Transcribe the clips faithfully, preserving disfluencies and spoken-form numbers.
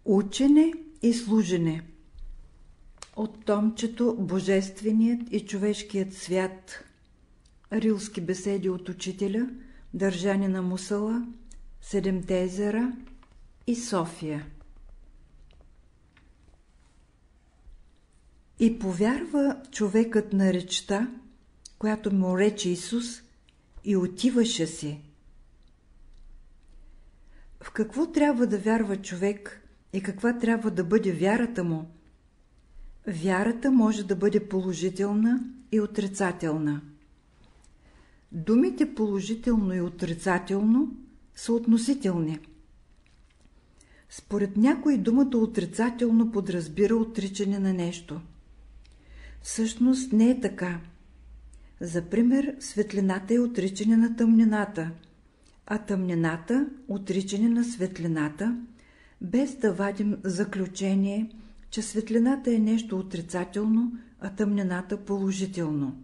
Учене и служене. От томчето Божественият и човешкият свят. Рилски беседи от учителя, държани на Мусала, Седемте езера и София. И повярва човекът на речта, която му рече Исус, и отиваше си. В какво трябва да вярва човек и каква трябва да бъде вярата му? Вярата може да бъде положителна и отрицателна. Думите положително и отрицателно са относителни. Според някой думата отрицателно подразбира отричане на нещо. Всъщност не е така. За пример, светлината е отричане на тъмнината, а тъмнината – отричане на светлината, без да вадим заключение, че светлината е нещо отрицателно, а тъмнината положително.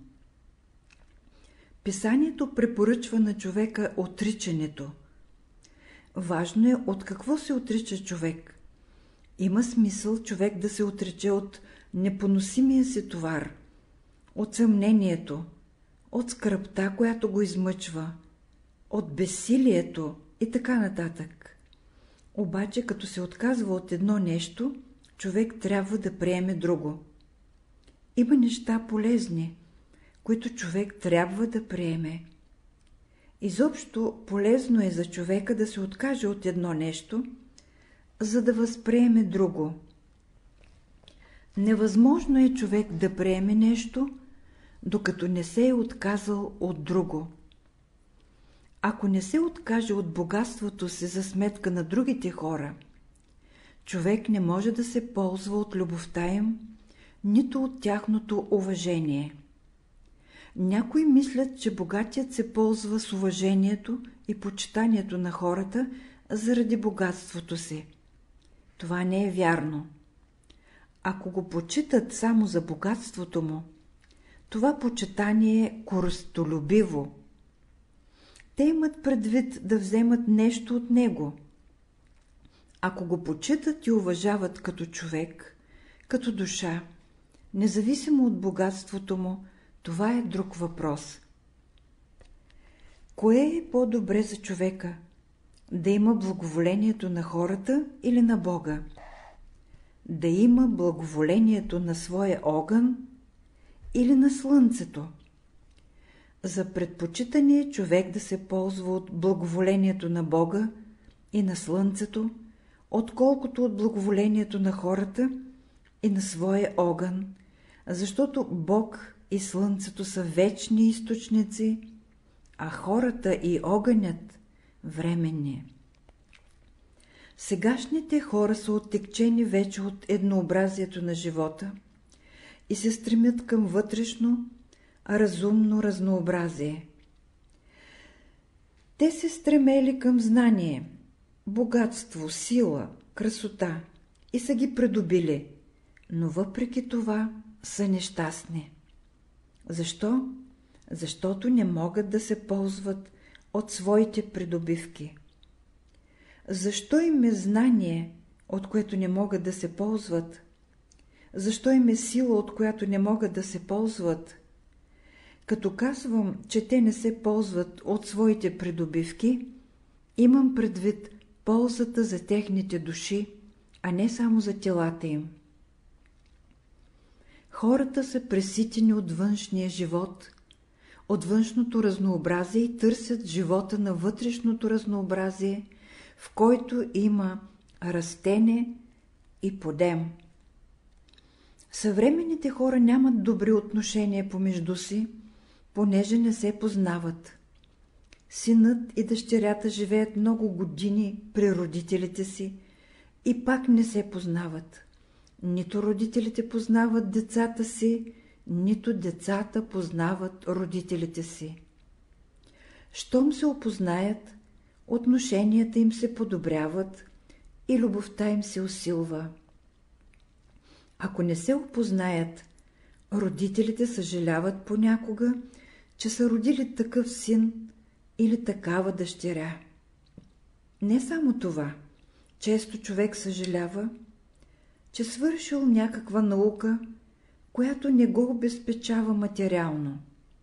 Писанието препоръчва на човека отричането. Важно е от какво се отрича човек. Има смисъл човек да се отрече от непоносимия си товар, от съмнението, от скръбта, която го измъчва, от безсилието и така нататък. Обаче, като се отказва от едно нещо, човек трябва да приеме друго. Има неща полезни, които човек трябва да приеме. Изобщо полезно е за човека да се откаже от едно нещо, за да възприеме друго. Невъзможно е човек да приеме нещо, докато не се е отказал от друго. Ако не се откаже от богатството си за сметка на другите хора, човек не може да се ползва от любовта им, нито от тяхното уважение. Някои мислят, че богатият се ползва с уважението и почитанието на хората заради богатството си. Това не е вярно. Ако го почитат само за богатството му, това почитание е користолюбиво. Те имат предвид да вземат нещо от него. Ако го почитат и уважават като човек, като душа, независимо от богатството му, това е друг въпрос. Кое е по-добре за човека? Да има благоволението на хората или на Бога? Да има благоволението на своя огън или на слънцето? За предпочитане е човек да се ползва от благоволението на Бога и на слънцето, отколкото от благоволението на хората и на своя огън, защото Бог и слънцето са вечни източници, а хората и огънят временни. Сегашните хора са оттекчени вече от еднообразието на живота и се стремят към вътрешно, разумно разнообразие. Те се стремели към знание, богатство, сила, красота и са ги придобили, но въпреки това са нещастни. Защо? Защото не могат да се ползват от своите придобивки. Защо им е знание, от което не могат да се ползват? Защо им е сила, от която не могат да се ползват? Като казвам, че те не се ползват от своите придобивки, имам предвид ползата за техните души, а не само за телата им. Хората са преситени от външния живот, от външното разнообразие и търсят живота на вътрешното разнообразие, в който има растене и подем. Съвременните хора нямат добри отношения помежду си, понеже не се познават. Синът и дъщерята живеят много години при родителите си и пак не се познават. Нито родителите познават децата си, нито децата познават родителите си. Щом се опознаят, отношенията им се подобряват и любовта им се усилва. Ако не се опознаят, родителите съжаляват понякога, че са родили такъв син или такава дъщеря. Не само това, често човек съжалява, че свършил някаква наука, която не го обезпечава материално.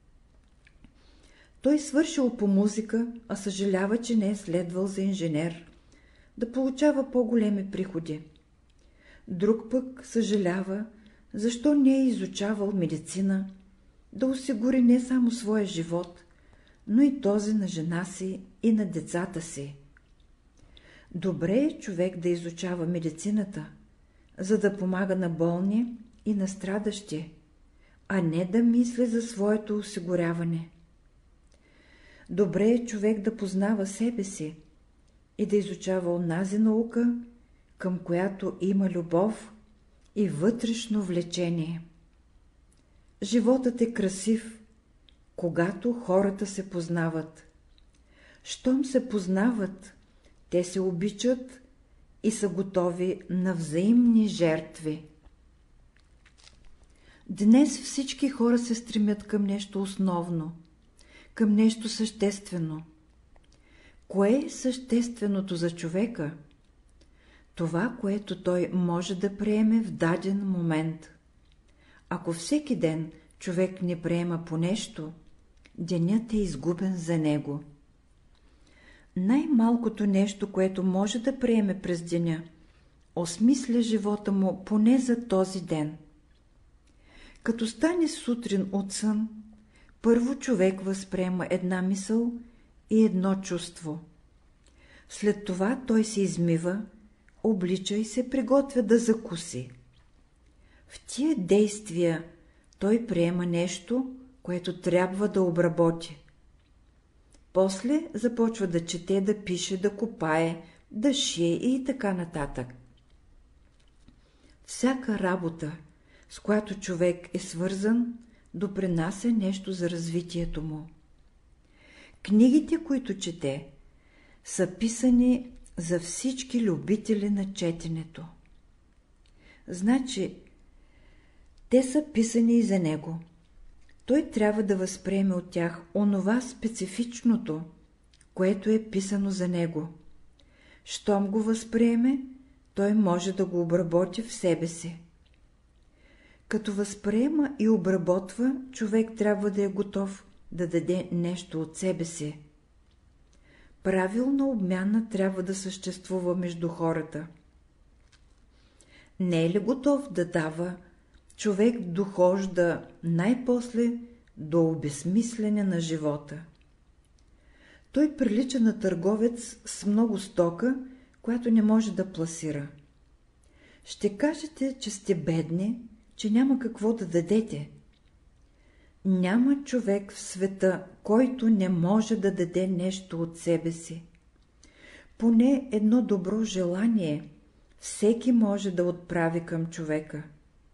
Той свършил по музика, а съжалява, че не е следвал за инженер, да получава по-големи приходи. Друг пък съжалява, защо не е изучавал медицина, да осигури не само своя живот, но и този на жена си и на децата си. Добре е човек да изучава медицината, за да помага на болни и на страдащи, а не да мисли за своето осигуряване. Добре е човек да познава себе си и да изучава онази наука, към която има любов и вътрешно влечение. Животът е красив, когато хората се познават. Щом се познават, те се обичат и са готови на взаимни жертви. Днес всички хора се стремят към нещо основно, към нещо съществено. Кое е същественото за човека? Това, което той може да приеме в даден момент. Ако всеки ден човек не приема по нещо, денят е изгубен за него. Най-малкото нещо, което може да приеме през деня, осмисля живота му поне за този ден. Като стане сутрин от сън, първо човек възприема една мисъл и едно чувство. След това той се измива, облича и се приготвя да закуси. В тия действия той приема нещо, което трябва да обработи. После започва да чете, да пише, да копае, да шие и така нататък. Всяка работа, с която човек е свързан, допринася нещо за развитието му. Книгите, които чете, са писани за всички любители на четенето. Значи, те са писани и за него. Той трябва да възприеме от тях онова специфичното, което е писано за него. Щом го възприеме, той може да го обработи в себе си. Като възприема и обработва, човек трябва да е готов да даде нещо от себе си. Правилна обмяна трябва да съществува между хората. Не е ли готов да дава, човек дохожда най-после до обезсмислене на живота. Той прилича на търговец с много стока, която не може да пласира. Ще кажете, че сте бедни, че няма какво да дадете. Няма човек в света, който не може да даде нещо от себе си. Поне едно добро желание всеки може да отправи към човека.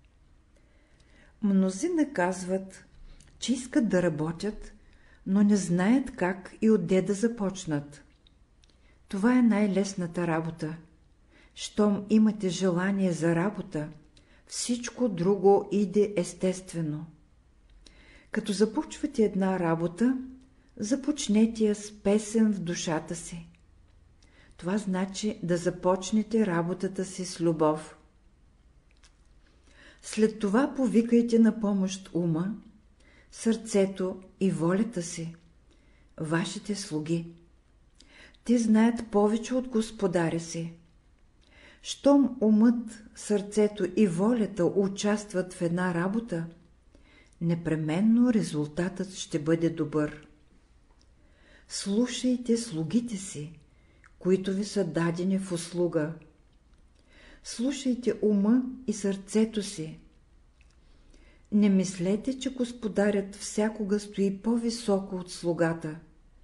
Мнозина казват, че искат да работят, но не знаят как и отде да започнат. Това е най-лесната работа. Щом имате желание за работа, всичко друго иде естествено. Като започвате една работа, започнете я с песен в душата си. Това значи да започнете работата си с любов. След това повикайте на помощ ума, сърцето и волята си, вашите слуги. Те знаят повече от господаря си. Щом умът, сърцето и волята участват в една работа, непременно резултатът ще бъде добър. Слушайте слугите си, които ви са дадени в услуга. Слушайте ума и сърцето си. Не мислете, че господарят всякога стои по-високо от слугата.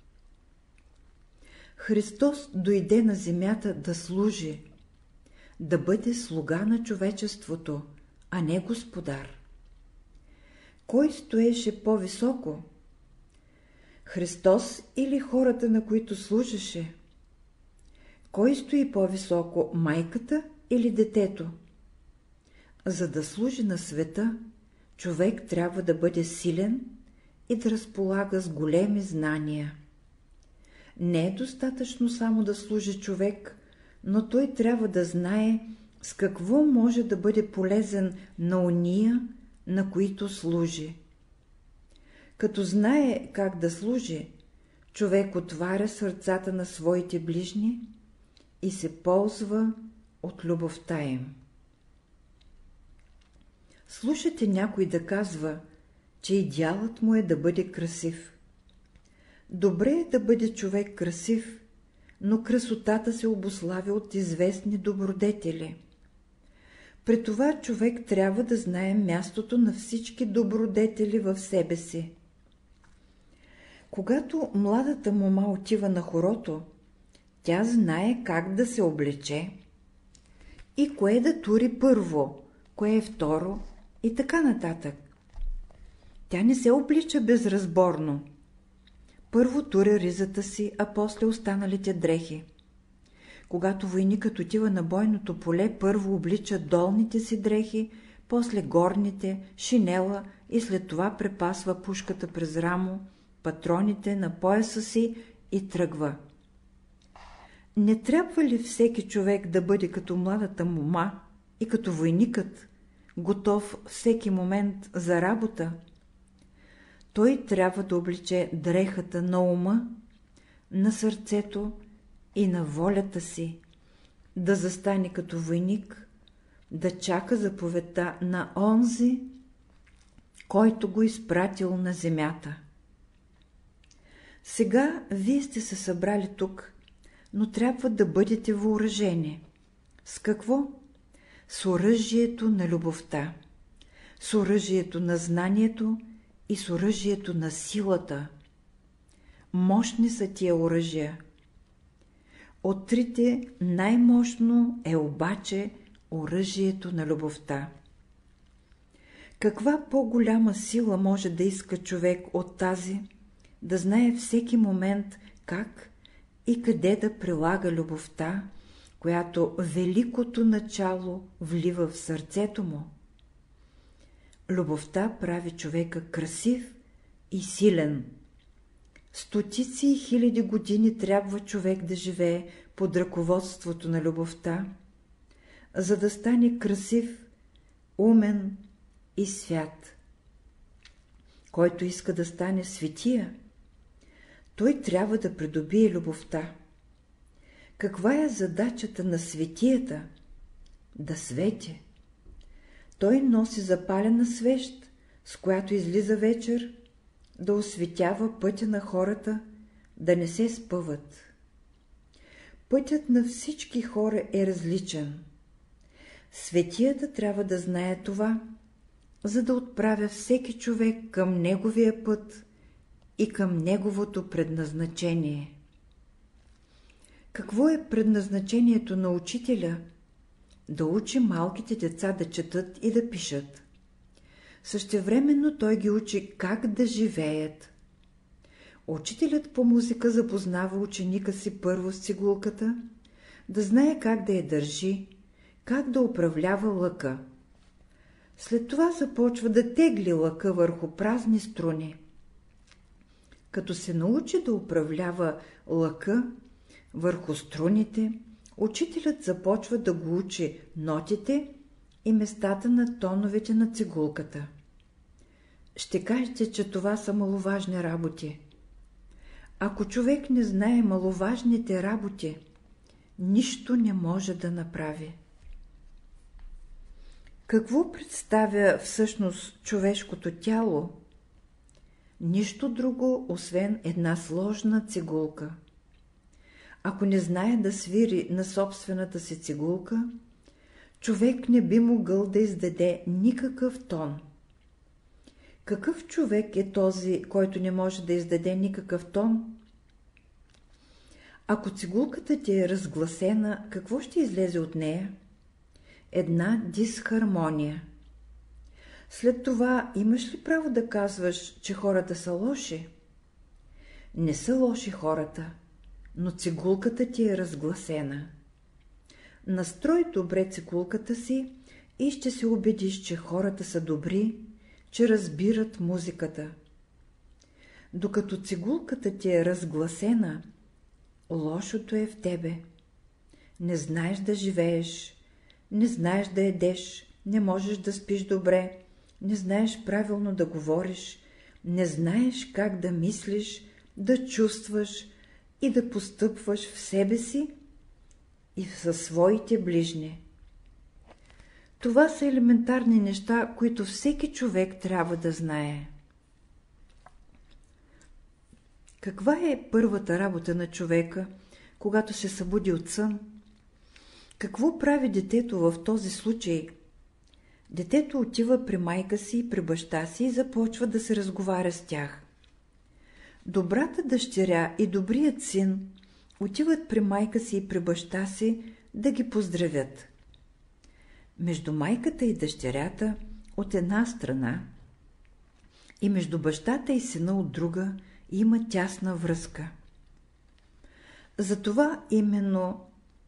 Христос дойде на земята да служи, да бъде слуга на човечеството, а не господар. Кой стоеше по-високо? Христос или хората, на които служеше? Кой стои по-високо, майката или детето? За да служи на света, човек трябва да бъде силен и да разполага с големи знания. Не е достатъчно само да служи човек, но той трябва да знае с какво може да бъде полезен на ония, на които служи. Като знае как да служи, човек отваря сърцата на своите ближни и се ползва от любовта им. Слушате някой да казва, че идеалът му е да бъде красив. Добре е да бъде човек красив, но красотата се обуславя от известни добродетели. При това човек трябва да знае мястото на всички добродетели в себе си. Когато младата мома отива на хорото, тя знае как да се облече и кое да тури първо, кое е второ и така нататък. Тя не се облича безразборно. Първо туря ризата си, а после останалите дрехи. Когато войникът отива на бойното поле, първо облича долните си дрехи, после горните, шинела и след това препасва пушката през рамо, патроните на пояса си и тръгва. Не трябва ли всеки човек да бъде като младата мома и като войникът, готов всеки момент за работа? Той трябва да облече дрехата на ума, на сърцето и на волята си, да застане като войник, да чака заповедта на онзи, който го изпратил на земята. Сега вие сте се събрали тук, но трябва да бъдете въоръжени. С какво? С оръжието на любовта, с оръжието на знанието и с оръжието на силата. Мощни са тия оръжия. От трите най-мощно е обаче оръжието на любовта. Каква по-голяма сила може да иска човек от тази, да знае всеки момент как и къде да прилага любовта, която великото начало влива в сърцето му? Любовта прави човека красив и силен. Стотици и хиляди години трябва човек да живее под ръководството на любовта, за да стане красив, умен и свят. Който иска да стане светия, той трябва да придобие любовта. Каква е задачата на светията? Да свети. Той носи запалена свещ, с която излиза вечер, да осветява пътя на хората, да не се спъват. Пътят на всички хора е различен. Светията трябва да знае това, за да отправя всеки човек към неговия път и към неговото предназначение. Какво е предназначението на учителя? Да учи малките деца да четат и да пишат. Същевременно той ги учи как да живеят. Учителят по музика запознава ученика си първо с цигулката, да знае как да я държи, как да управлява лъка. След това започва да тегли лъка върху празни струни. Като се научи да управлява лъка върху струните, учителят започва да го учи нотите и местата на тоновете на цигулката. Ще кажете, че това са маловажни работи. Ако човек не знае маловажните работи, нищо не може да направи. Какво представя всъщност човешкото тяло? Нищо друго, освен една сложна цигулка. Ако не знае да свири на собствената си цигулка, човек не би могъл да издаде никакъв тон. Какъв човек е този, който не може да издаде никакъв тон? Ако цигулката ти е разгласена, какво ще излезе от нея? Една дисхармония. След това имаш ли право да казваш, че хората са лоши? Не са лоши хората, но цигулката ти е разгласена. Настрой добре цигулката си и ще се убедиш, че хората са добри, че разбират музиката. Докато цигулката ти е разгласена, лошото е в тебе. не знаеш да живееш, не знаеш да едеш, не можеш да спиш добре, не знаеш правилно да говориш, не знаеш как да мислиш, да чувстваш и да постъпваш в себе си и със своите ближни. Това са елементарни неща, които всеки човек трябва да знае. Каква е първата работа на човека, когато се събуди от сън? Какво прави детето в този случай? Детето отива при майка си и при баща си и започва да се разговаря с тях. Добрата дъщеря и добрият син отиват при майка си и при баща си да ги поздравят. Между майката и дъщерята от една страна и между бащата и сина от друга има тясна връзка. Затова именно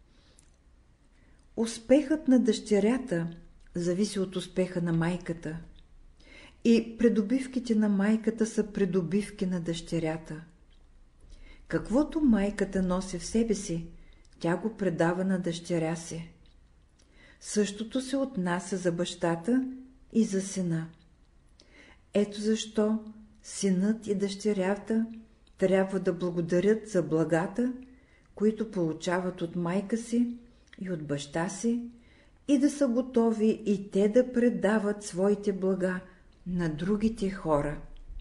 успехът на дъщерята зависи от успеха на майката и придобивките на майката са придобивки на дъщерята. Каквото майката носи в себе си, тя го предава на дъщеря си. Същото се отнася за бащата и за сина. Ето защо синът и дъщерята трябва да благодарят за благата, които получават от майка си и от баща си, и да са готови и те да предават своите блага на другите хора.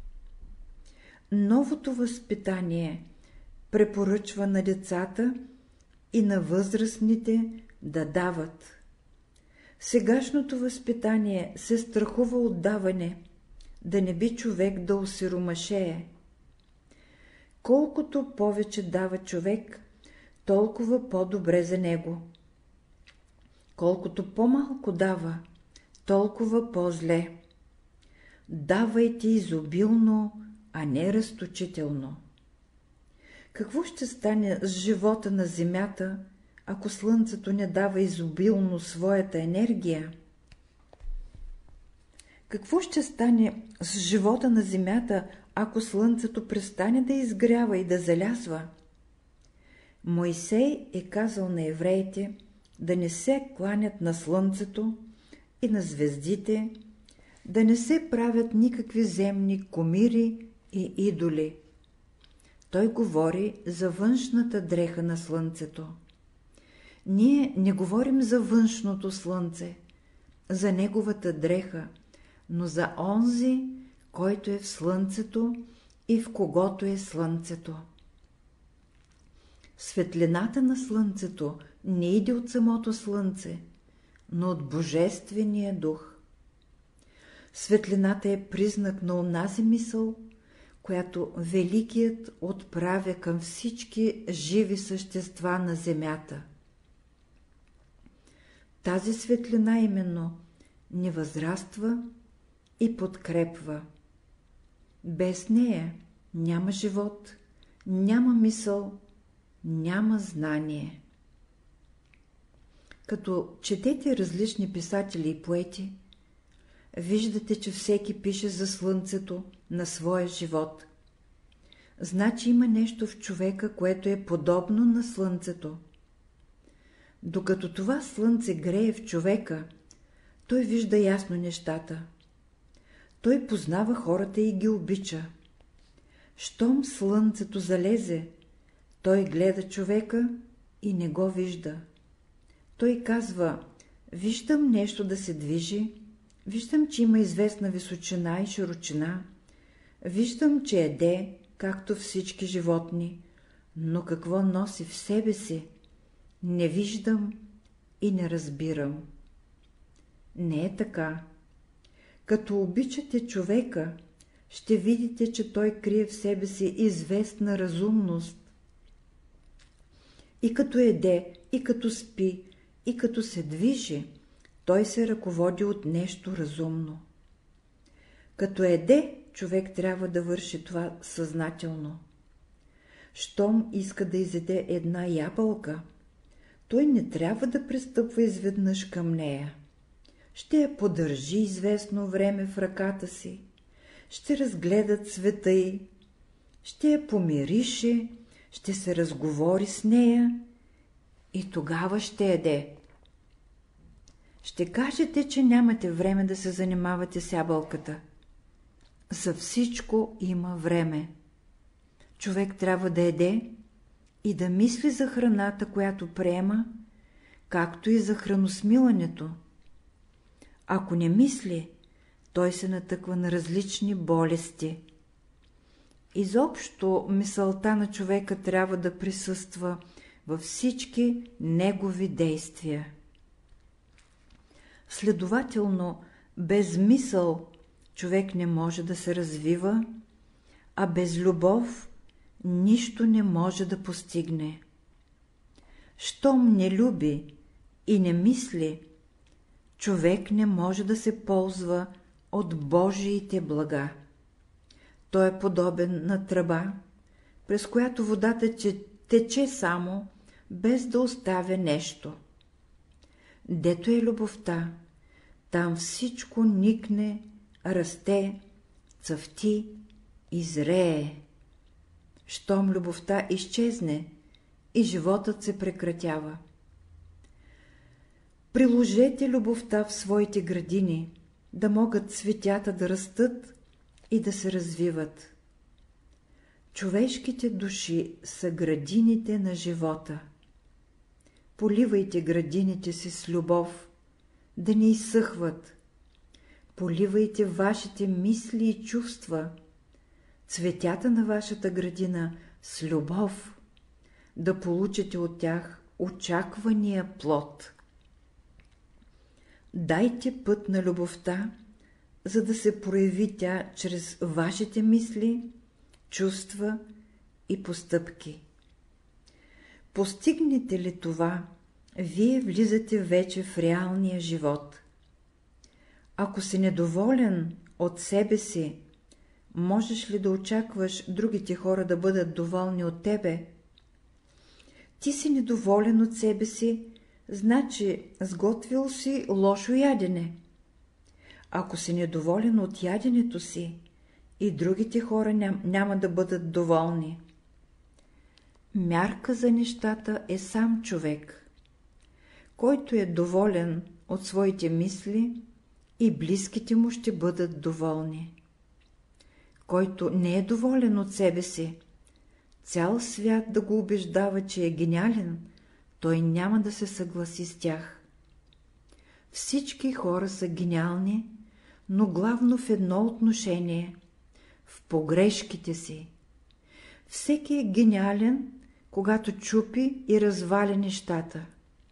Новото възпитание препоръчва на децата и на възрастните да дават. Сегашното възпитание се страхува от даване, да не би човек да осиромашее. Колкото повече дава човек, толкова по-добре за него. Колкото по-малко дава, толкова по-зле. Давайте изобилно, а не разточително. Какво ще стане с живота на земята, ако слънцето не дава изобилно своята енергия? Какво ще стане с живота на земята, ако слънцето престане да изгрява и да залязва? Мойсей е казал на евреите да не се кланят на слънцето и на звездите, да не се правят никакви земни кумири и идоли. Той говори за външната дреха на слънцето. Ние не говорим за външното слънце, за неговата дреха, но за онзи, който е в слънцето и в когото е слънцето. Светлината на слънцето не иде от самото слънце, но от Божествения дух. Светлината е признак на онази мисъл, която Великият отправя към всички живи същества на земята. Тази светлина именно не възраства и подкрепва. Без нея няма живот, няма мисъл, няма знание. Като четете различни писатели и поети, виждате, че всеки пише за слънцето на своя живот. Значи има нещо в човека, което е подобно на слънцето. Докато това слънце грее в човека, той вижда ясно нещата. Той познава хората и ги обича. Щом слънцето залезе, той гледа човека и не го вижда. Той казва: виждам нещо да се движи, виждам, че има известна височина и широчина, виждам, че еде, както всички животни, но какво носи в себе си, не виждам и не разбирам. Не е така. Като обичате човека, ще видите, че той крие в себе си известна разумност. И като еде, и като спи, и като се движи, той се ръководи от нещо разумно. Като еде, човек трябва да върши това съзнателно. Щом иска да изеде една ябълка, той не трябва да пристъпва изведнъж към нея. Ще я подържи известно време в ръката си, ще разгледа цвета й, ще я помирише, ще се разговори с нея и тогава ще яде. Ще кажете, че нямате време да се занимавате с ябълката. За всичко има време. Човек трябва да яде и да мисли за храната, която приема, както и за храносмилането. Ако не мисли, той се натъква на различни болести. Изобщо мисълта на човека трябва да присъства във всички негови действия. Следователно, без мисъл човек не може да се развива, а без любов нищо не може да постигне. Щом не люби и не мисли, човек не може да се ползва от Божиите блага. Той е подобен на тръба, през която водата тече само, без да оставя нещо. Дето е любовта, там всичко никне, расте, цъфти и зрее. Щом любовта изчезне, и животът се прекратява. Приложете любовта в своите градини, да могат цветята да растат и да се развиват. Човешките души са градините на живота. Поливайте градините си с любов, да не изсъхват. Поливайте вашите мисли и чувства, цветята на вашата градина с любов, да получите от тях очаквания плод. Дайте път на любовта, за да се прояви тя чрез вашите мисли, чувства и постъпки. Постигнете ли това, вие влизате вече в реалния живот. Ако си недоволен от себе си, можеш ли да очакваш другите хора да бъдат доволни от тебе? Ти си недоволен от себе си, значи сготвил си лошо ядене. Ако си недоволен от яденето си, и другите хора ням, няма да бъдат доволни. Мярка за нещата е сам човек. Който е доволен от своите мисли, и близките му ще бъдат доволни. Който не е доволен от себе си, цял свят да го убеждава, че е гениален, той няма да се съгласи с тях. Всички хора са гениални, но главно в едно отношение – в погрешките си. Всеки е гениален, когато чупи и разваля нещата.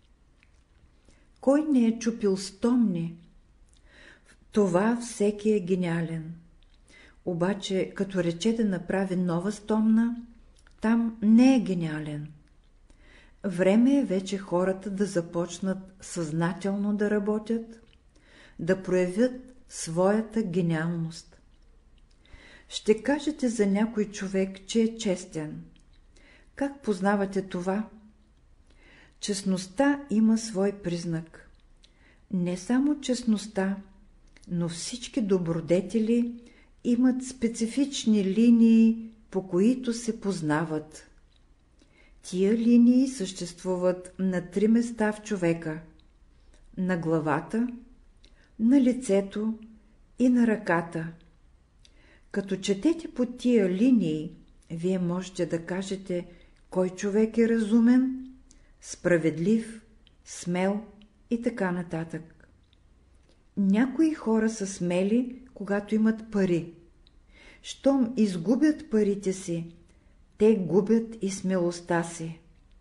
Кой не е чупил стомни? Това всеки е гениален. Обаче, като рече да направи нова стомна, там не е гениален. Време е вече хората да започнат съзнателно да работят, да проявят своята гениалност. Ще кажете за някой човек, че е честен. Как познавате това? Честността има свой признак. Не само честността, но всички добродетели имат специфични линии, по които се познават. Тия линии съществуват на три места в човека – на главата, на лицето и на ръката. Като четете по тия линии, вие можете да кажете кой човек е разумен, справедлив, смел и така нататък. Някои хора са смели, когато имат пари. Щом изгубят парите си, те губят и смелостта си.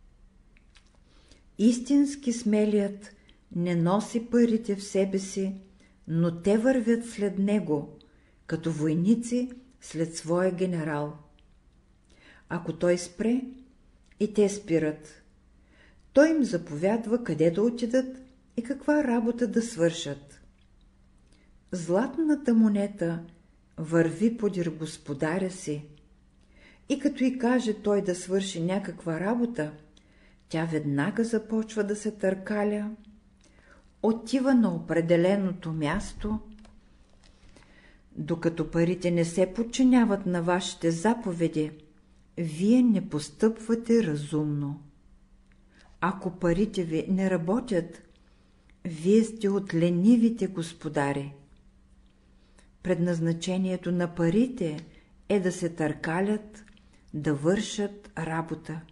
Истински смелият не носи парите в себе си, но те вървят след него, като войници след своя генерал. Ако той спре, и те спират. Той им заповядва къде да отидат и каква работа да свършат. Златната монета върви подир господаря си, и като й каже той да свърши някаква работа, тя веднага започва да се търкаля, отива на определеното място. Докато парите не се подчиняват на вашите заповеди, вие не постъпвате разумно. ако парите ви не работят, вие сте от ленивите господари. Предназначението на парите е да се търкалят, да вършат работа.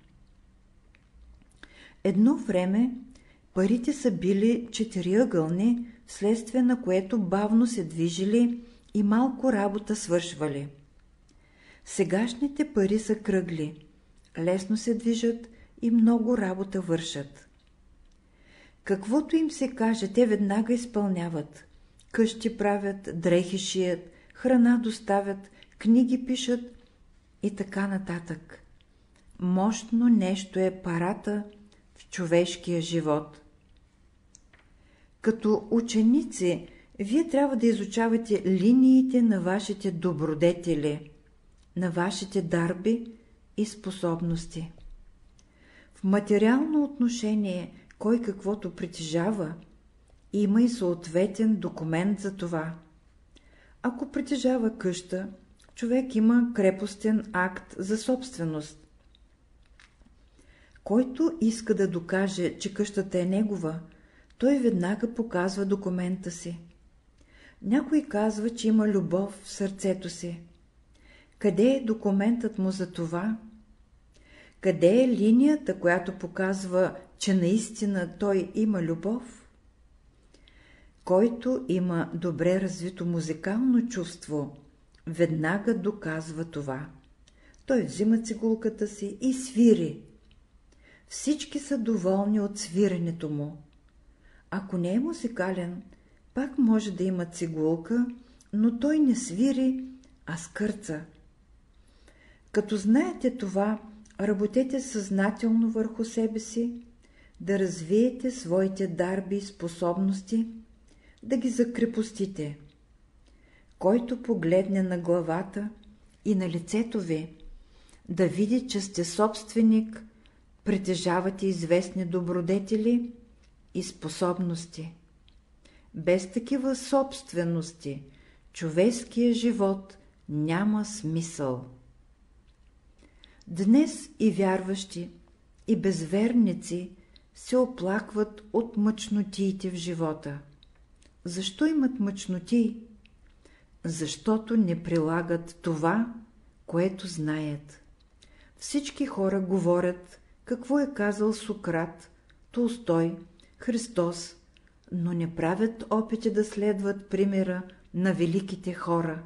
Едно време парите са били четириъгълни, вследствие на което бавно се движили и малко работа свършвали. Сегашните пари са кръгли, лесно се движат и много работа вършат. Каквото им се каже, те веднага изпълняват. Къщи правят, дрехи шият, храна доставят, книги пишат и така нататък. Мощно нещо е парата в човешкия живот. Като ученици, вие трябва да изучавате линиите на вашите добродетели, на вашите дарби и способности. В материално отношение, кой каквото притежава, има и съответен документ за това. Ако притежава къща, човек има крепостен акт за собственост. Който иска да докаже, че къщата е негова, той веднага показва документа си. Някой казва, че има любов в сърцето си. Къде е документът му за това? Къде е линията, която показва, че наистина той има любов? Който има добре развито музикално чувство, веднага доказва това. Той взима цигулката си и свири. Всички са доволни от свиренето му. Ако не е музикален, пак може да има цигулка, но той не свири, а скърца. Като знаете това, работете съзнателно върху себе си, да развиете своите дарби и способности, да ги закрепостите. Който погледне на главата и на лицето ви, да види, че сте собственик, притежавате известни добродетели и способности. Без такива собствености човешкият живот няма смисъл. Днес и вярващи, и безверници се оплакват от мъчнотиите в живота. Защо имат мъчноти? Защото не прилагат това, което знаят. Всички хора говорят какво е казал Сократ, Толстой, Христос, но не правят опити да следват примера на великите хора.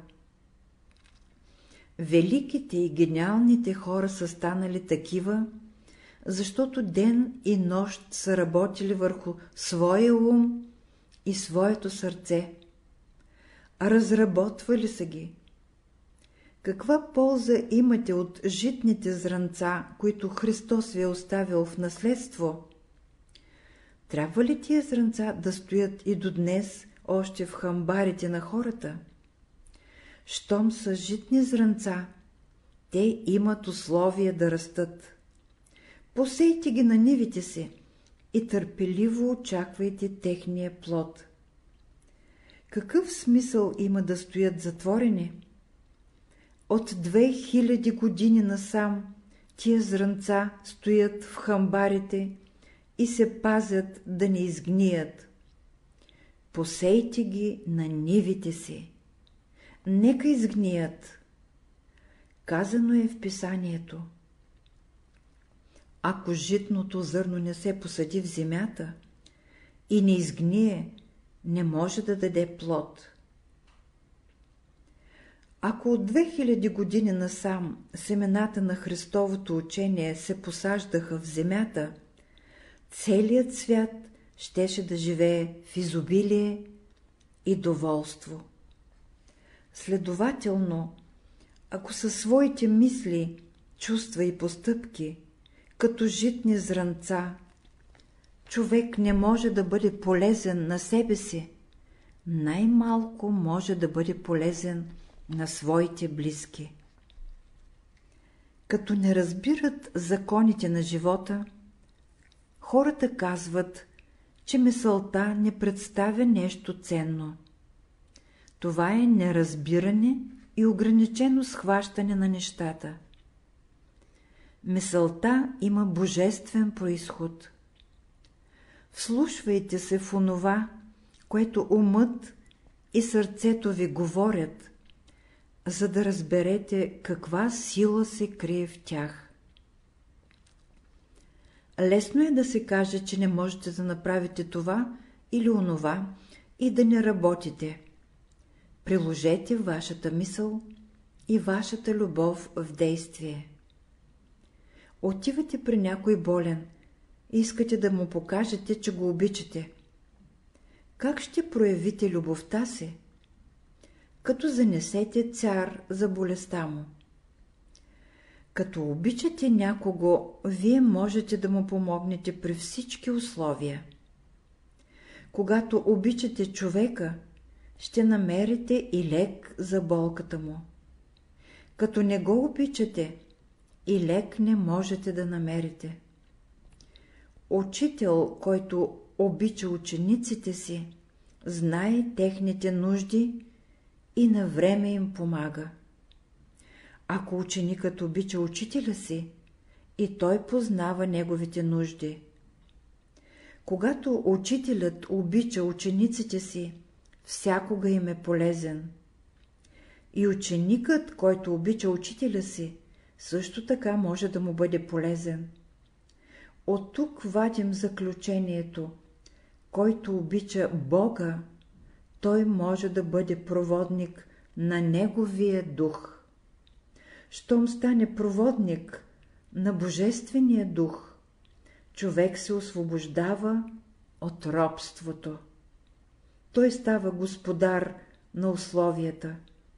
Великите и гениалните хора са станали такива, защото ден и нощ са работили върху своя ум и своето сърце. Разработвали са ги. Каква полза имате от житните зранца, които Христос ви е оставил в наследство? Трябва ли тия зранца да стоят и до днес още в хамбарите на хората? Щом са житни зранца, те имат условия да растат. Посейте ги на нивите си и търпеливо очаквайте техния плод. Какъв смисъл има да стоят затворени? От две хиляди години насам тия зранца стоят в хамбарите и се пазят да не изгният. Посейте ги на нивите си. Нека изгният. Казано е в писанието. Ако житното зърно не се посади в земята и не изгние, не може да даде плод. Ако от две хиляди години насам семената на Христовото учение се посаждаха в земята, целият свят щеше да живее в изобилие и доволство. Следователно, ако със своите мисли, чувства и постъпки, като житни зранца, човек не може да бъде полезен на себе си, най-малко може да бъде полезен на своите близки. Като не разбират законите на живота, хората казват, че мисълта не представя нещо ценно. Това е неразбиране и ограничено схващане на нещата. Мисълта има божествен произход. Вслушвайте се в онова, което умът и сърцето ви говорят, за да разберете каква сила се крие в тях. Лесно е да се каже, че не можете да направите това или онова и да не работите. Приложете вашата мисъл и вашата любов в действие. Отивате при някой болен и искате да му покажете, че го обичате. Как ще проявите любовта си? Като занесете цяр за болестта му. Като обичате някого, вие можете да му помогнете при всички условия. Когато обичате човека, ще намерите и лек за болката му. Като не го обичате, и лек не можете да намерите. Учител, който обича учениците си, знае техните нужди и на време им помага. Ако ученикът обича учителя си, и той познава неговите нужди. Когато учителят обича учениците си, всякога им е полезен. И ученикът, който обича учителя си, също така може да му бъде полезен. От тук вадим заключението: който обича Бога, той може да бъде проводник на Неговия дух. Щом стане проводник на Божествения дух, човек се освобождава от робството. Той става господар на условията.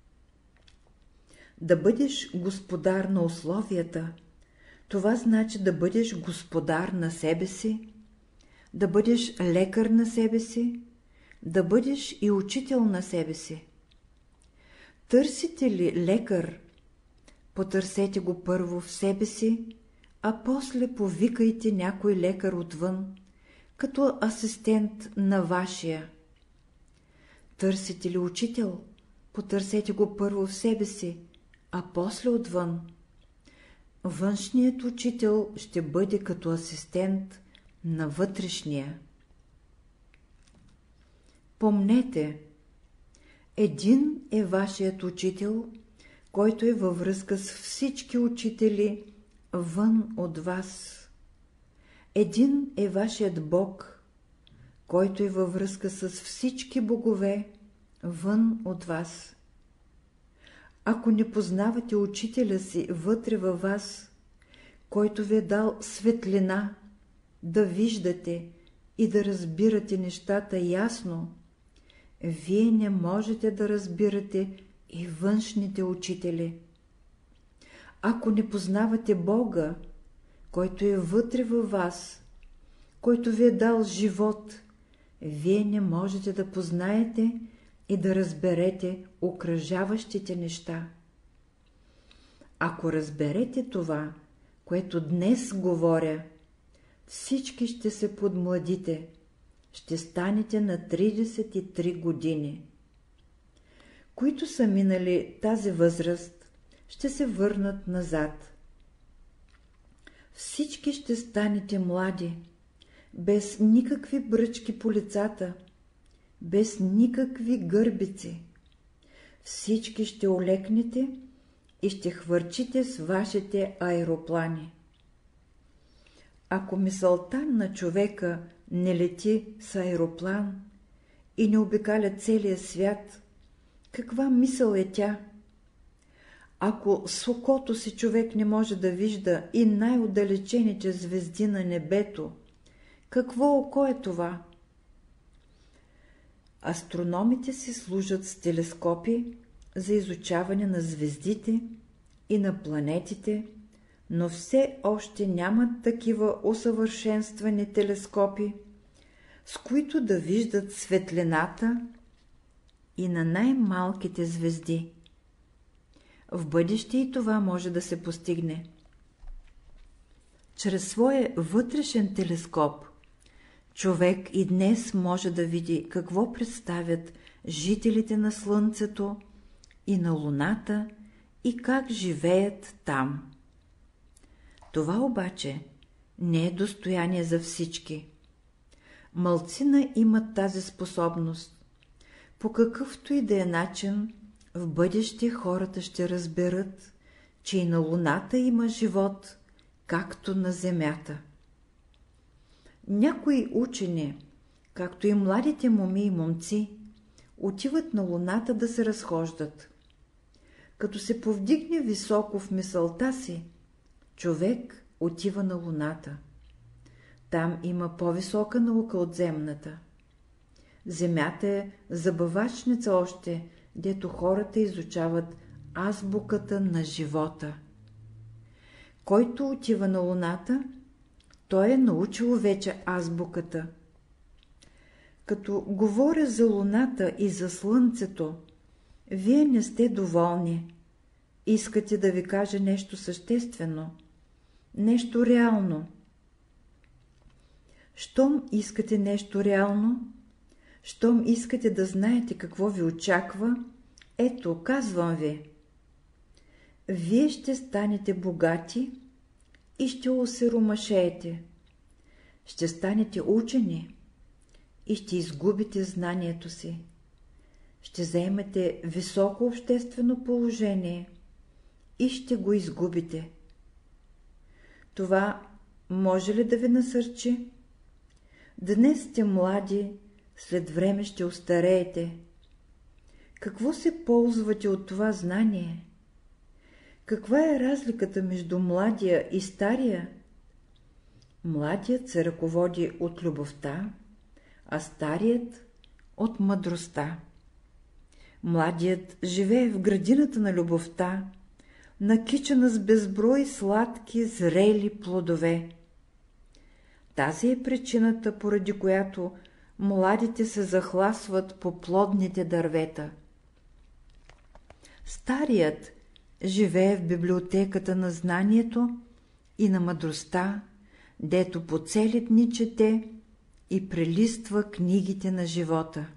Да бъдеш господар на условията, това значи да бъдеш господар на себе си, да бъдеш лекар на себе си, да бъдеш и учител на себе си. Търсите ли лекар, потърсете го първо в себе си, а после повикайте някой лекар отвън, като асистент на вашия. Търсите ли учител, потърсете го първо в себе си, а после отвън. Външният учител ще бъде като асистент на вътрешния. Помнете, един е вашият учител, който е във връзка с всички учители вън от вас. Един е вашият Бог, който е във връзка с всички богове вън от вас. Ако не познавате учителя си вътре във вас, който ви е дал светлина, да виждате и да разбирате нещата ясно, вие не можете да разбирате и външните учители. Ако не познавате Бога, който е вътре във вас, който ви е дал живот, вие не можете да познаете и да разберете окръжаващите неща. Ако разберете това, което днес говоря, всички ще се подмладите, ще станете на тридесет и три години. Които са минали тази възраст, ще се върнат назад. Всички ще станете млади, без никакви бръчки по лицата, без никакви гърбици. Всички ще олекнете и ще хвърчите с вашите аероплани. Ако мисълта на човека не лети с аероплан и не обикаля целия свят, каква мисъл е тя? Ако с окото си човек не може да вижда и най-отдалечените звезди на небето, какво око е това? Астрономите си служат с телескопи за изучаване на звездите и на планетите, но все още нямат такива усъвършенствани телескопи, с които да виждат светлината и на най-малките звезди. В бъдеще и това може да се постигне. Чрез своя вътрешен телескоп човек и днес може да види какво представят жителите на Слънцето и на Луната и как живеят там. Това обаче не е достояние за всички. Малцина имат тази способност. По какъвто и да е начин, в бъдеще хората ще разберат, че и на Луната има живот, както на Земята. Някои учени, както и младите моми и момци, отиват на Луната да се разхождат. Като се повдигне високо в мисълта си, човек отива на Луната. Там има по-висока наука от земната. Земята е забавачница още, дето хората изучават азбуката на живота. Който отива на Луната, той е научил вече азбуката. Като говоря за Луната и за Слънцето, вие не сте доволни. Искате да ви кажа нещо съществено, нещо реално. Щом искате нещо реално, щом искате да знаете какво ви очаква, ето, казвам ви. Вие ще станете богати и ще осиромашеете. Ще станете учени и ще изгубите знанието си. Ще заемете високо обществено положение и ще го изгубите. Това може ли да ви насърчи? Днес сте млади, след време ще остареете. Какво се ползвате от това знание? Каква е разликата между младия и стария? Младият се ръководи от любовта, а старият от мъдростта. Младият живее в градината на любовта, накичена с безброй сладки, зрели плодове. Тази е причината, поради която младите се захласват по плодните дървета. Старият живее в библиотеката на знанието и на мъдростта, дето по цели дни чете и прелиства книгите на живота.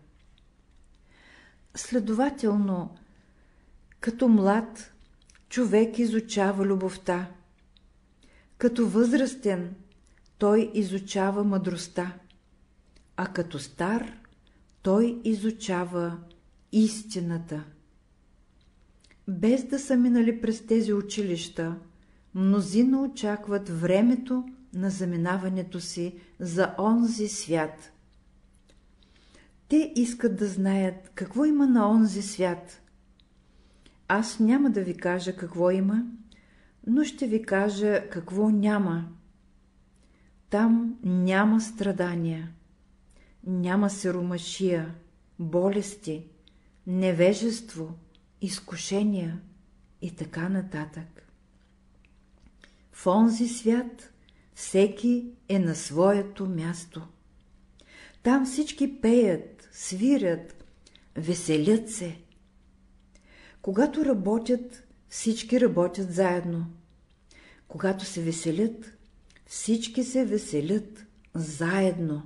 Следователно, като млад, човек изучава любовта. Като възрастен, той изучава мъдростта, а като стар, той изучава истината. Без да са минали през тези училища, мнозина очакват времето на заминаването си за онзи свят. Те искат да знаят какво има на онзи свят. Аз няма да ви кажа какво има, но ще ви кажа какво няма. Там няма страдания, няма сиромашия, болести, невежество, изкушения и така нататък. В онзи свят всеки е на своето място. Там всички пеят, свирят, веселят се. Когато работят, всички работят заедно. Когато се веселят, всички се веселят заедно.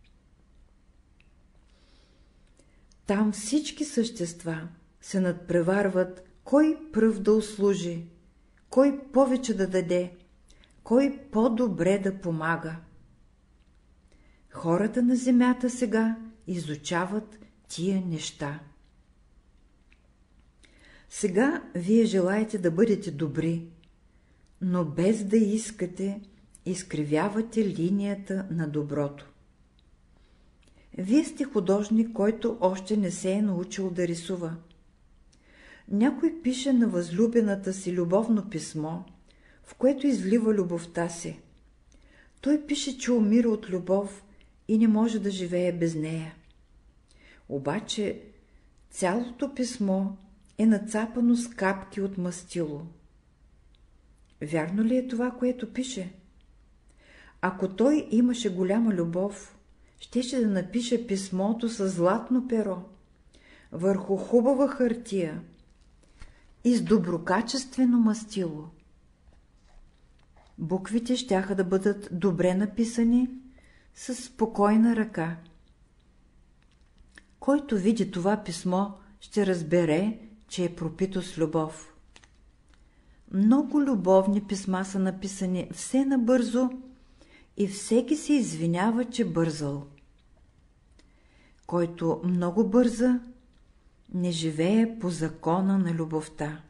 Там всички същества се надпреварват кой пръв да услужи, кой повече да даде, кой по-добре да помага. Хората на земята сега изучават тия неща. Сега вие желаете да бъдете добри, но без да искате, изкривявате линията на доброто. Вие сте художник, който още не се е научил да рисува. Някой пише на възлюбената си любовно писмо, в което излива любовта си. Той пише, че умира от любов и не може да живее без нея. Обаче цялото писмо е нацапано с капки от мастило. Вярно ли е това, което пише? Ако той имаше голяма любов, щеше да напише писмото с златно перо, върху хубава хартия и с доброкачествено мастило. Буквите щяха да бъдат добре написани, с спокойна ръка. Който види това писмо, ще разбере, че е пропито с любов. Много любовни писма са написани все набързо и всеки се извинява, че бързал. който много бърза, не живее по закона на любовта.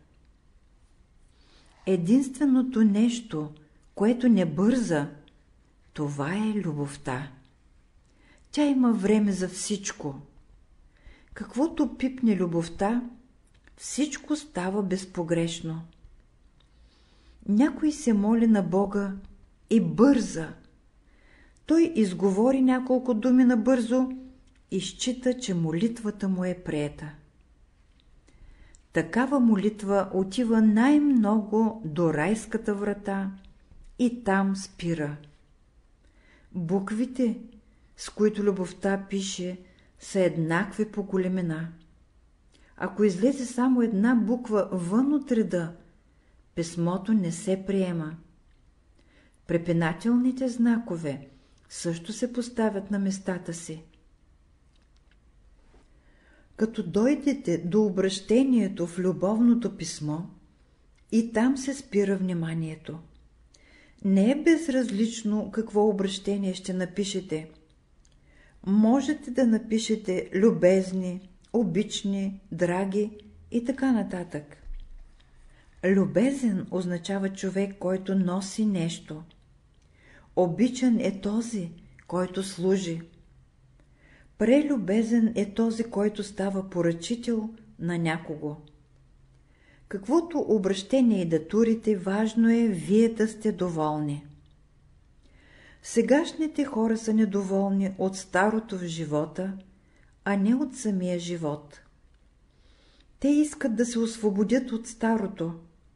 Единственото нещо, което не бърза, това е любовта. Тя има време за всичко. Каквото пипне любовта, всичко става безпогрешно. Някой се моли на Бога и бърза. Той изговори няколко думи набързо и счита, че молитвата му е приета. Такава молитва отива най-много до райската врата и там спира. Буквите, с които любовта пише, са еднакви по големина. Ако излезе само една буква вън от реда, писмото не се приема. Препинателните знакове също се поставят на местата си. Като дойдете до обращението в любовното писмо, и там се спира вниманието. Не е безразлично какво обращение ще напишете. Можете да напишете любезни, обични, драги и така нататък. Любезен означава човек, който носи нещо. Обичан е този, който служи. Прелюбезен е този, който става поръчител на някого. Каквото обращение и да турите, важно е вие да сте доволни. Сегашните хора са недоволни от старото в живота, а не от самия живот. Те искат да се освободят от старото.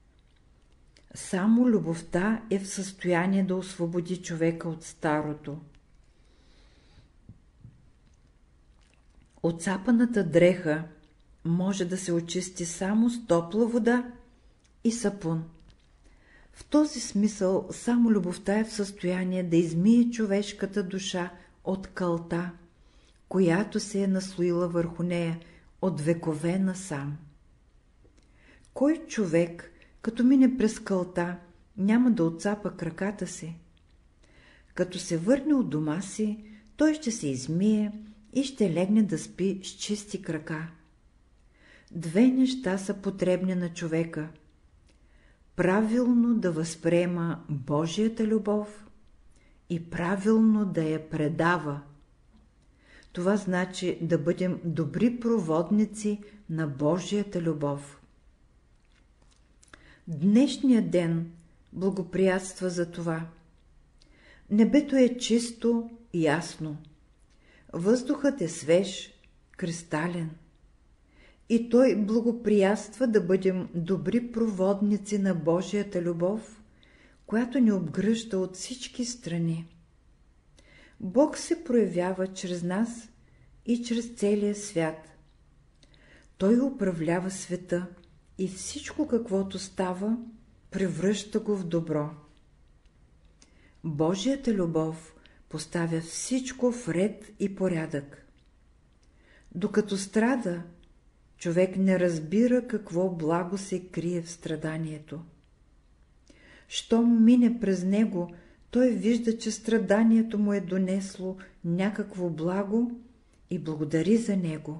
Само любовта е в състояние да освободи човека от старото. Оцапаната дреха може да се очисти само с топла вода и сапун. В този смисъл само любовта е в състояние да измие човешката душа от кълта, която се е наслоила върху нея от векове насам. Кой човек, като мине през кълта, няма да отцапа краката си? Като се върне от дома си, той ще се измие и ще легне да спи с чисти крака. Две неща са потребни на човека: правилно да възприема Божията любов и правилно да я предава. Това значи да бъдем добри проводници на Божията любов. Днешният ден благоприятства за това. Небето е чисто и ясно. Въздухът е свеж, кристален. И той благоприятства да бъдем добри проводници на Божията любов, която ни обгръща от всички страни. Бог се проявява чрез нас и чрез целия свят. Той управлява света и всичко, каквото става, превръща го в добро. Божията любов поставя всичко в ред и порядък. Докато страда, човек не разбира какво благо се крие в страданието. Щом мине през него, той вижда, че страданието му е донесло някакво благо и благодари за него.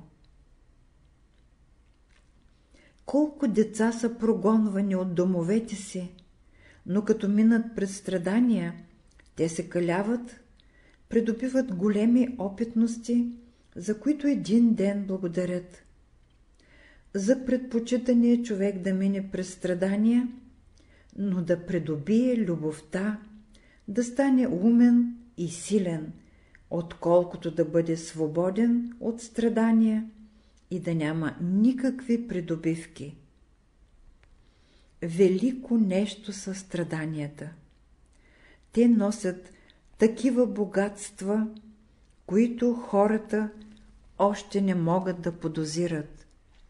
Колко деца са прогонвани от домовете си, но като минат през страдания, те се каляват, придобиват големи опитности, за които един ден благодарят. За предпочитания човек да мине през страдания, но да придобие любовта, да стане умен и силен, отколкото да бъде свободен от страдания и да няма никакви придобивки. Велико нещо са страданията. Те носят такива богатства, които хората още не могат да подозират.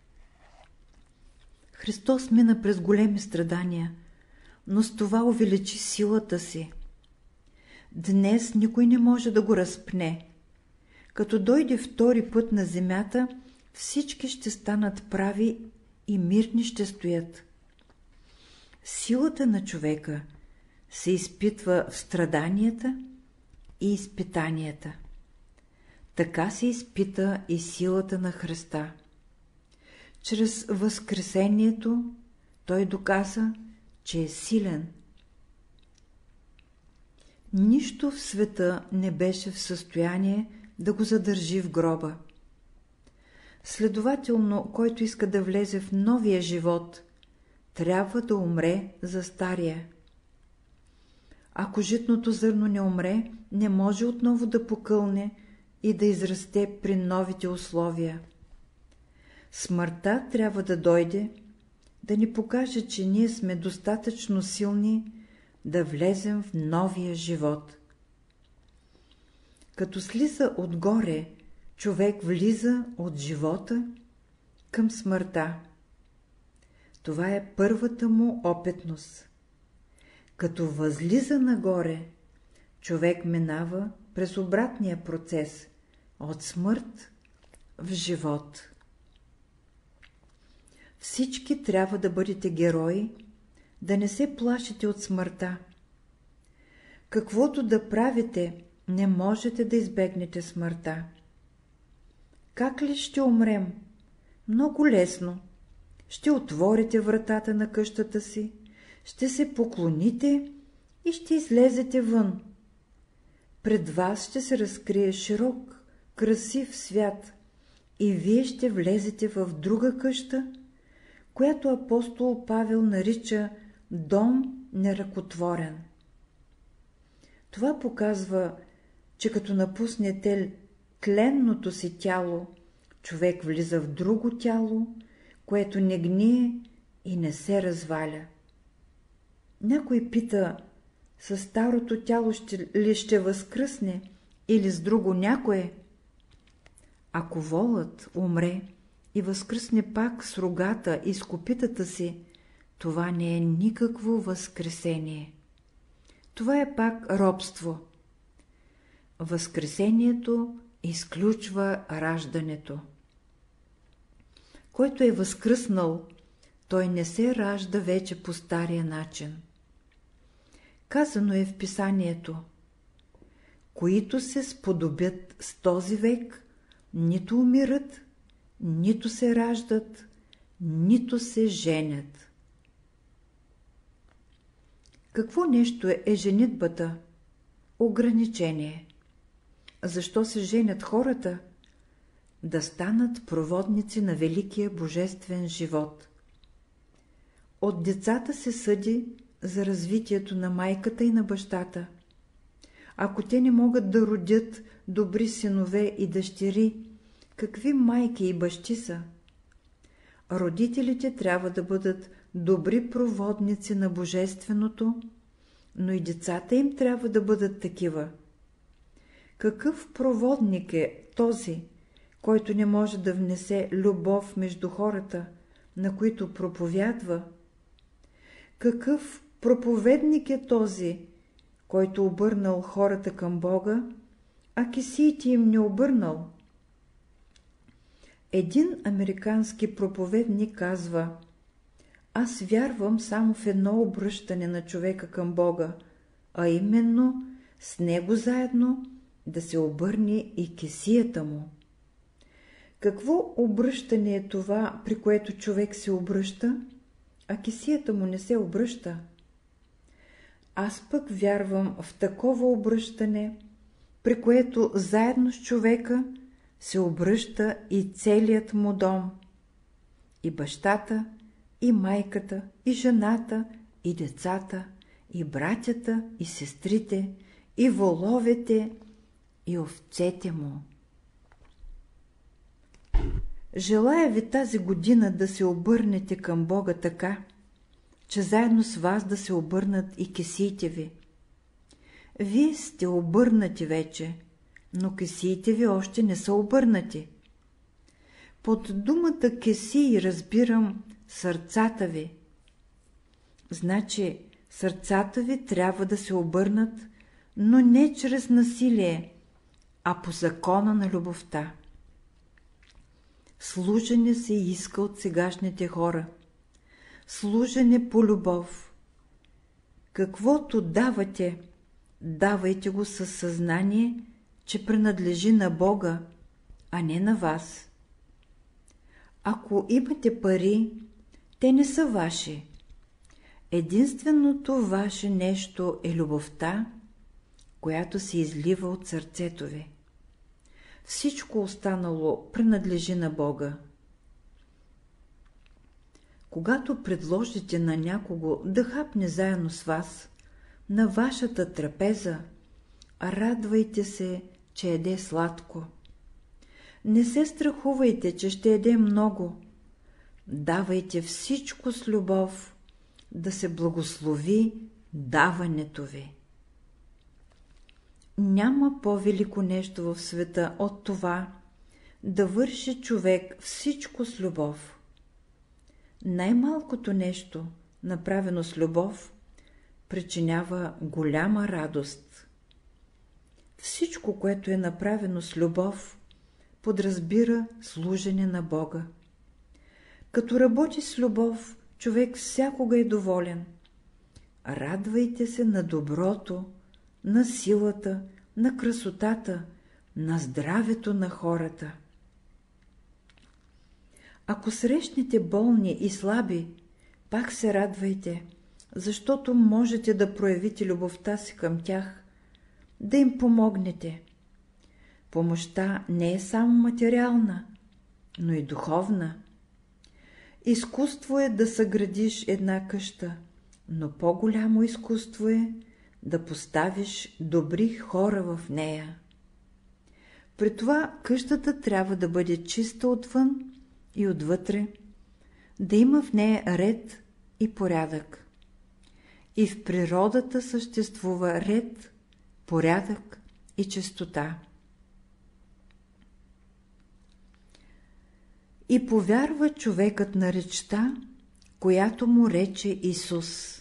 Христос мина през големи страдания, но с това увеличи силата си. Днес никой не може да го разпне. Като дойде втори път на земята, всички ще станат прави и мирни ще стоят. Силата на човека се изпитва в страданията и изпитанията. така се изпита и силата на Христа. Чрез възкресението той доказа, че е силен. Нищо в света не беше в състояние да го задържи в гроба. Следователно, който иска да влезе в новия живот, трябва да умре за стария. Ако житното зърно не умре, не може отново да покълне и да израсте при новите условия. Смъртта трябва да дойде, да ни покаже, че ние сме достатъчно силни да влезем в новия живот. Като слиза отгоре, човек влиза от живота към смъртта. Това е първата му опитност. Като възлиза нагоре, човек минава през обратния процес от смърт в живот. Всички трябва да бъдете герои, да не се плашите от смъртта. Каквото да правите, не можете да избегнете смъртта. Как ли ще умрем? Много лесно. Ще отворите вратата на къщата си, ще се поклоните и ще излезете вън. Пред вас ще се разкрие широк, красив свят и вие ще влезете в друга къща, която апостол Павел нарича дом неръкотворен. Това показва, че като напуснете тленното си тяло, човек влиза в друго тяло, което не гние и не се разваля. Някой пита, със старото тяло ще, ли ще възкръсне или с друго някое? Ако волът умре и възкръсне пак с рогата и с копитата си, това не е никакво възкресение. Това е пак робство. Възкресението изключва раждането. Който е възкръснал, той не се ражда вече по стария начин. Казано е в писанието: които се сподобят с този век, нито умират, нито се раждат, нито се женят. Какво нещо е женитбата? Ограничение. Защо се женят хората? Да станат проводници на великия божествен живот. От децата се съди за развитието на майката и на бащата. Ако те не могат да родят добри синове и дъщери, какви майки и бащи са? Родителите трябва да бъдат добри проводници на божественото, но и децата им трябва да бъдат такива. Какъв проводник е този, който не може да внесе любов между хората, на които проповядва? Какъв проповедник е този, който обърнал хората към Бога, а кесиите им не обърнал? Един американски проповедник казва: аз вярвам само в едно обръщане на човека към Бога, а именно с него заедно да се обърне и кесията му. Какво обръщане е това, при което човек се обръща, а кесията му не се обръща? Аз пък вярвам в такова обръщане, при което заедно с човека се обръща и целият му дом, и бащата, и майката, и жената, и децата, и братята, и сестрите, и воловете, и овцете му. Желая ви тази година да се обърнете към Бога така, че заедно с вас да се обърнат и кесиите ви. Вие сте обърнати вече, но кесиите ви още не са обърнати. Под думата кесии разбирам сърцата ви. Значи сърцата ви трябва да се обърнат, но не чрез насилие, а по закона на любовта. Служене се иска от сегашните хора. Служене по любов. Каквото давате, давайте го със съзнание, че принадлежи на Бога, а не на вас. Ако имате пари, те не са ваши. Единственото ваше нещо е любовта, която се излива от сърцето ви. Всичко останало принадлежи на Бога. Когато предложите на някого да хапне заедно с вас на вашата трапеза, радвайте се, че еде сладко. Не се страхувайте, че ще еде много. Давайте всичко с любов, да се благослови даването ви. Няма по-велико нещо в света от това да върши човек всичко с любов. Най-малкото нещо, направено с любов, причинява голяма радост. Всичко, което е направено с любов, подразбира служене на Бога. Като работи с любов, човек всякога е доволен. Радвайте се на доброто, на силата, на красотата, на здравето на хората. Ако срещнете болни и слаби, пак се радвайте, защото можете да проявите любовта си към тях, да им помогнете. Помощта не е само материална, но и духовна. Изкуство е да съградиш една къща, но по-голямо изкуство е да поставиш добри хора в нея. При това къщата трябва да бъде чиста отвън и отвътре, да има в нея ред и порядък. И в природата съществува ред, порядък и чистота. И повярва човекът на речта, която му рече Исус.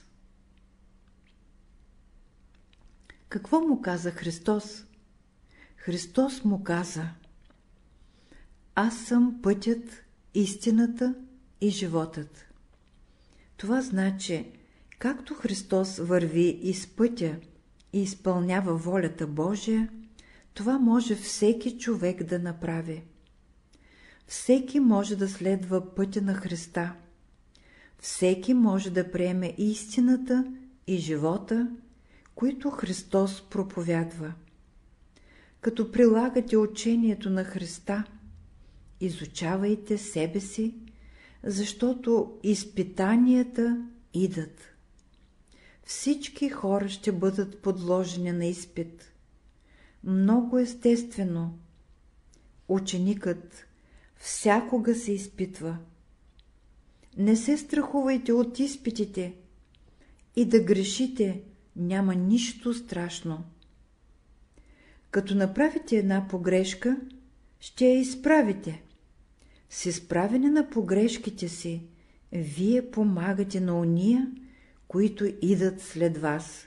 Какво му каза Христос? Христос му каза: Аз съм пътят, истината и животът. Това значи, както Христос върви из пътя и изпълнява волята Божия, това може всеки човек да направи. Всеки може да следва пътя на Христа. Всеки може да приеме истината и живота, които Христос проповядва. Като прилагате учението на Христа, изучавайте себе си, защото изпитанията идат. Всички хора ще бъдат подложени на изпит. Много естествено. Ученикът всякога се изпитва. Не се страхувайте от изпитите. И да грешите няма нищо страшно. Като направите една погрешка, ще я изправите. С изправене на погрешките си, вие помагате на ония, които идат след вас.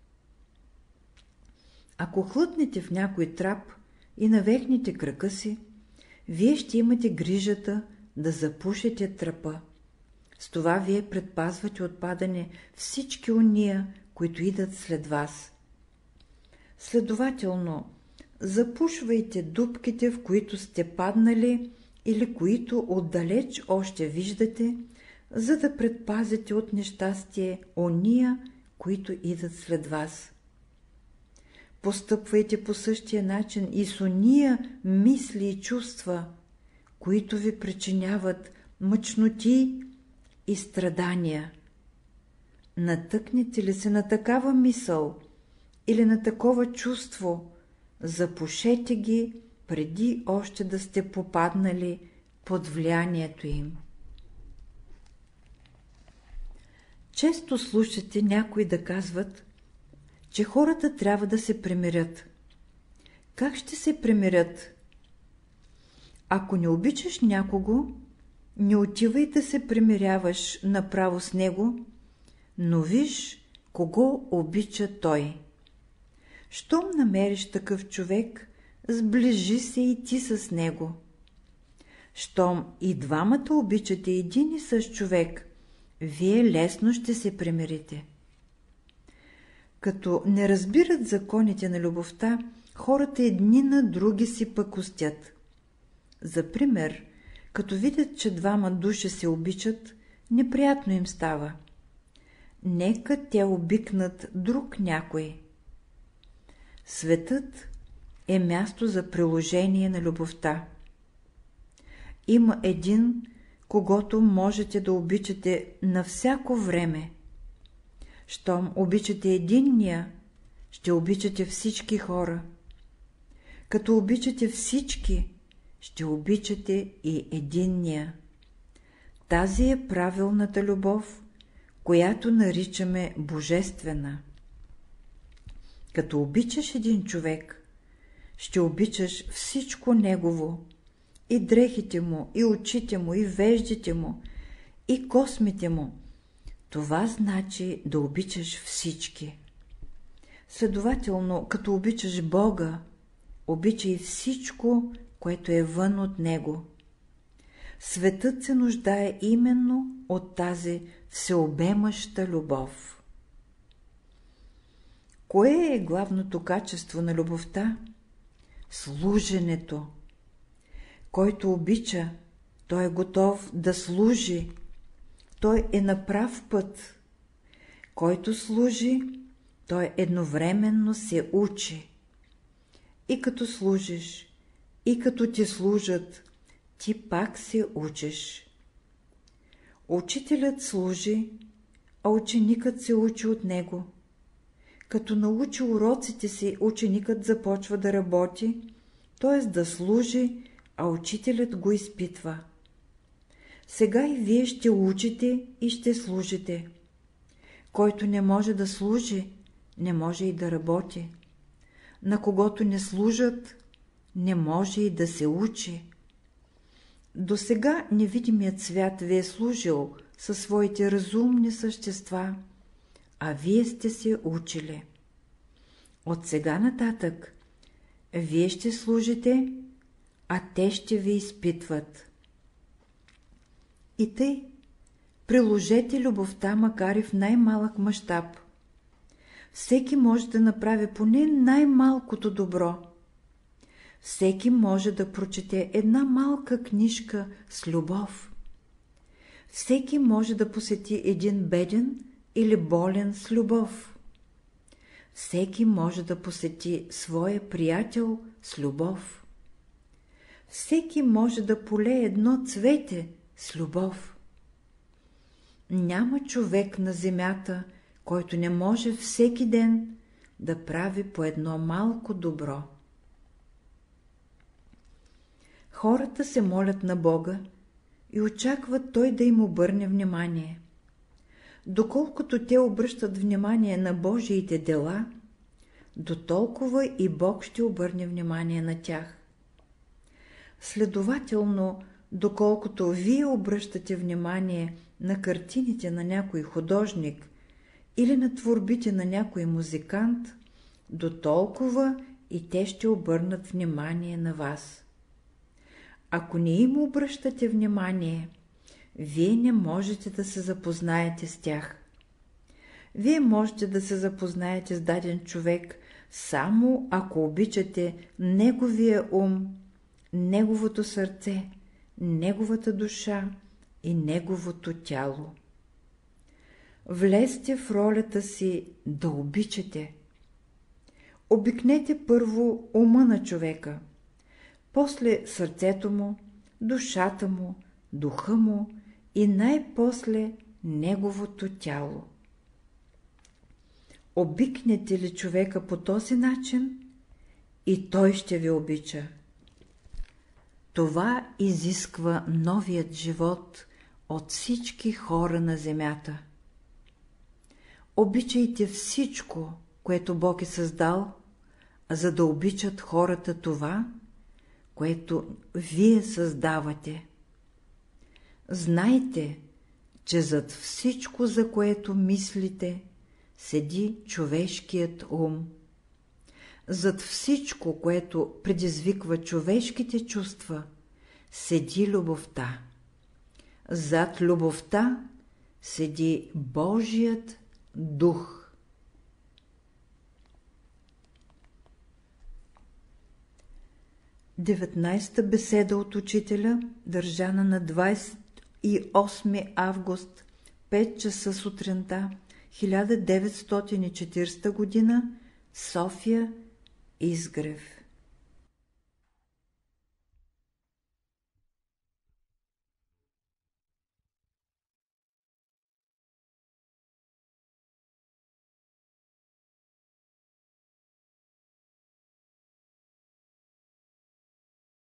Ако хлътнете в някой трап и навехнете крака си, вие ще имате грижата да запушите трапа. С това вие предпазвате от падане всички ония, които идат след вас. Следователно, запушвайте дупките, в които сте паднали или които отдалеч още виждате, за да предпазите от нещастие ония, които идат след вас. Постъпвайте по същия начин и с ония мисли и чувства, които ви причиняват мъчноти и страдания. Натъкнете ли се на такава мисъл или на такова чувство, запушете ги преди още да сте попаднали под влиянието им. Често слушате някои да казват, че хората трябва да се примирят. Как ще се примирят? Ако не обичаш някого, не отивай да се примиряваш направо с него, но виж кого обича той. Щом намериш такъв човек, сближи се и ти с него. Щом и двамата обичате един и същ човек, вие лесно ще се примирите. Като не разбират законите на любовта, хората едни на други си пакостят. За пример, като видят, че двама души се обичат, неприятно им става. Нека те обикнат друг някой. Светът е място за приложение на любовта. Има един, когото можете да обичате на всяко време. Щом обичате единния, ще обичате всички хора. Като обичате всички, ще обичате и единния. Тази е правилната любов, която наричаме божествена. Като обичаш един човек, ще обичаш всичко негово, и дрехите му, и очите му, и веждите му, и космите му. Това значи да обичаш всички. Следователно, като обичаш Бога, обичай всичко, което е вън от Него. Светът се нуждае именно от тази всеобемаща любов. Кое е главното качество на любовта? Служенето. Който обича, той е готов да служи. Той е на прав път. Който служи, той едновременно се учи. И като служиш, и като ти служат, ти пак се учиш. Учителят служи, а ученикът се учи от него. Като научи уроците си, ученикът започва да работи, т.е. да служи, а учителят го изпитва. Сега и вие ще учите и ще служите. Който не може да служи, не може и да работи. На когото не служат, не може и да се учи. Досега невидимият свят ви е служил със своите разумни същества, а вие сте се учили. От сега нататък вие ще служите, а те ще ви изпитват. И тъй, приложете любовта, макар и в най-малък мащаб. Всеки може да направи поне най-малкото добро. Всеки може да прочете една малка книжка с любов. Всеки може да посети един беден или болен с любов. Всеки може да посети своя приятел с любов. Всеки може да полее едно цвете с любов. Няма човек на земята, който не може всеки ден да прави по едно малко добро. Хората се молят на Бога и очакват Той да им обърне внимание. Доколкото те обръщат внимание на Божиите дела, дотолкова и Бог ще обърне внимание на тях. Следователно, доколкото вие обръщате внимание на картините на някой художник или на творбите на някой музикант, дотолкова и те ще обърнат внимание на вас. Ако не им обръщате внимание, вие не можете да се запознаете с тях. Вие можете да се запознаете с даден човек, само ако обичате неговия ум, неговото сърце, неговата душа и неговото тяло. Влезте в ролята си да обичате. Обикнете първо ума на човека, после сърцето му, душата му, духа му и най-после неговото тяло. Обикнете ли човека по този начин, и той ще ви обича. Това изисква новият живот от всички хора на земята. Обичайте всичко, което Бог е създал, за да обичат хората това, което вие създавате. Знайте, че зад всичко, за което мислите, седи човешкият ум. Зад всичко, което предизвиква човешките чувства, седи любовта. Зад любовта седи Божият дух. деветнайсета беседа от учителя, държана на двадесет и осми август, пет часа сутринта, хиляда деветстотин и четиридесета година, София, Изгрев.